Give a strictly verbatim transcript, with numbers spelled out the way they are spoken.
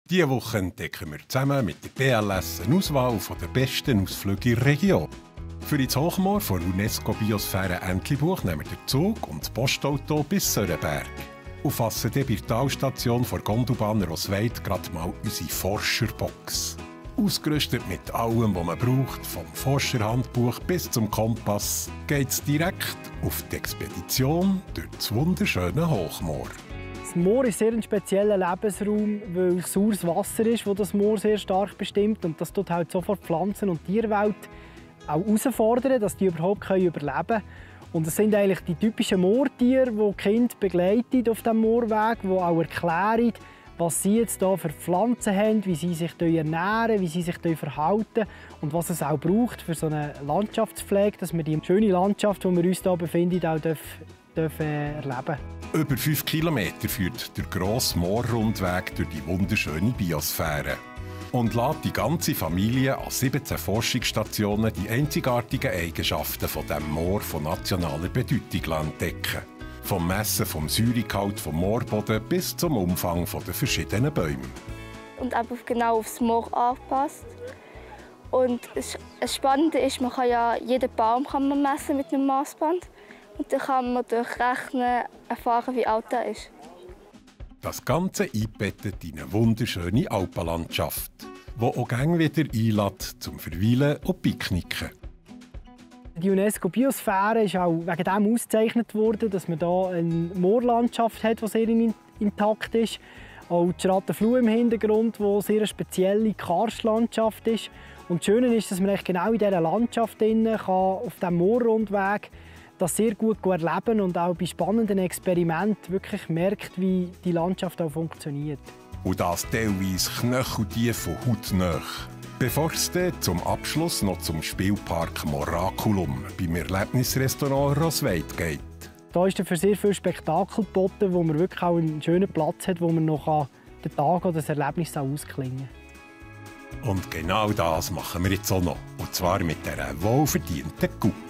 Diese Woche entdecken wir zusammen mit der B L S eine Auswahl der besten Ausflüge in der Region. Für ins Hochmoor von UNESCO-Biosphäre Entlebuch nehmen wir den Zug und das Postauto bis Sörenberg. Und fassen dann bei der Talstation von Gondelbahn Rosweit gerade mal unsere Forscherbox. Ausgerüstet mit allem, was man braucht, vom Forscherhandbuch bis zum Kompass, geht es direkt auf die Expedition durch das wunderschöne Hochmoor. Das Moor ist sehr ein spezieller Lebensraum, weil es saures Wasser ist, das das Moor sehr stark bestimmt. Und das tut halt sofort Pflanzen- und Tierwelt auch herausfordern, dass die überhaupt überleben können. Und es sind eigentlich die typischen Moortiere, die die Kinder begleiten auf diesem Moorweg, die auch erklären, was sie jetzt hier für Pflanzen haben, wie sie sich ernähren, wie sie sich verhalten und was es auch braucht für so eine Landschaftspflege, dass wir die schöne Landschaft, in der wir uns hier befinden, auch dürfen, dürfen erleben. Über fünf Kilometer führt der grosse Moorrundweg durch die wunderschöne Biosphäre und lässt die ganze Familie an siebzehn Forschungsstationen die einzigartigen Eigenschaften von dem Moor von nationaler Bedeutung entdecken. Vom Messen vom Säuregehalt vom Moorboden bis zum Umfang der verschiedenen Bäume. Und eben genau aufs Moor angepasst. Und das Spannende ist, man kann ja jeden Baum kann man messen mit einem Maßband. Und dann kann man durch Rechnen erfahren, wie alt er ist. Das Ganze eingebettet in eine wunderschöne Alpenlandschaft, die auch gerne wieder einlädt zum Verweilen und Picknicken. Die UNESCO-Biosphäre ist auch wegen dem ausgezeichnet worden, dass man hier eine Moorlandschaft hat, die sehr intakt ist. Auch die Schrattenfluh im Hintergrund, die eine sehr spezielle Karstlandschaft ist. Und das Schöne ist, dass man genau in dieser Landschaft auf diesem Moorrundweg das sehr gut erleben und auch bei spannenden Experimenten wirklich merkt, wie die Landschaft auch funktioniert. Und das teilweise knöcheltief und hautnah. Bevor es dann zum Abschluss noch zum Spielpark Moraculum beim Erlebnisrestaurant Rosweit geht. Da ist für sehr viel Spektakel geboten, wo man wirklich auch einen schönen Platz hat, wo man noch den Tag oder das Erlebnis ausklingen kann. Und genau das machen wir jetzt auch noch. Und zwar mit dieser wohlverdienten Coupe.